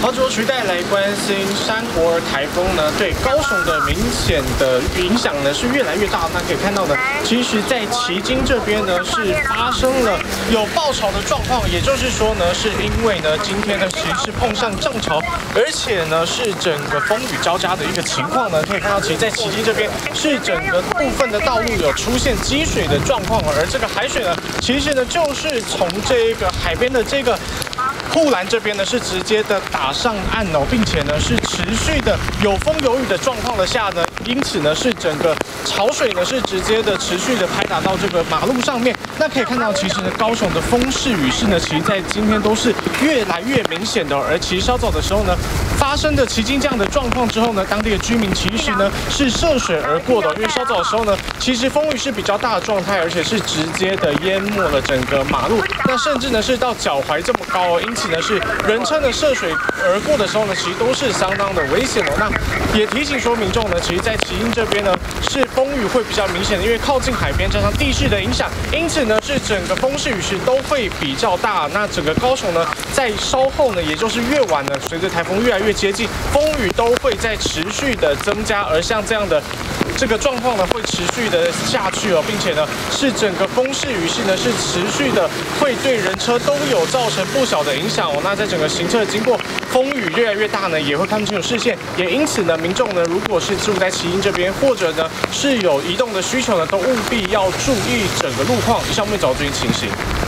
好，主持带来关心山活儿台风呢，对高雄的明显的影响呢是越来越大。那可以看到呢，其实在旗津这边呢是发生了有暴潮的状况，也就是说呢，是因为呢今天呢其实是碰上涨潮，而且呢是整个风雨交加的一个情况呢。可以看到，其实在旗津这边是整个部分的道路有出现积水的状况，而这个海水呢，其实呢就是从这个海边的这个护栏这边呢是直接的打上岸哦，并且呢是持续的有风有雨的状况的下呢，因此呢是整个潮水呢是直接的持续的拍打到这个马路上面。那可以看到，其实呢高雄的风势雨势呢，其实在今天都是越来越明显的哦。而其实稍早的时候呢，发生的旗津这样的状况之后呢，当地的居民其实呢是涉水而过的哦，因为稍早的时候呢，其实风雨是比较大的状态，而且是直接的淹没了整个马路，那甚至呢是到脚踝这么高哦，因此呢是人车的涉水而过的时候呢，其实都是相当的危险哦。那也提醒说民众呢，其实在旗津这边呢是风雨会比较明显的，因为靠近海边加上地势的影响，因此呢是整个风势雨势都会比较大。那整个高雄呢，在稍后呢，也就是越晚呢，随着台风越来越接近，风雨都会在持续的增加，而像这样的这个状况呢会持续的下去哦，并且呢是整个风势雨势呢是持续的会对人车都有造成不小的影响哦。那在整个行车经过风雨越来越大呢，也会看不清楚视线，也因此呢，民众呢如果是住在旗津这边，或者呢是有移动的需求呢，都务必要注意整个路况。以上我们找最新情形。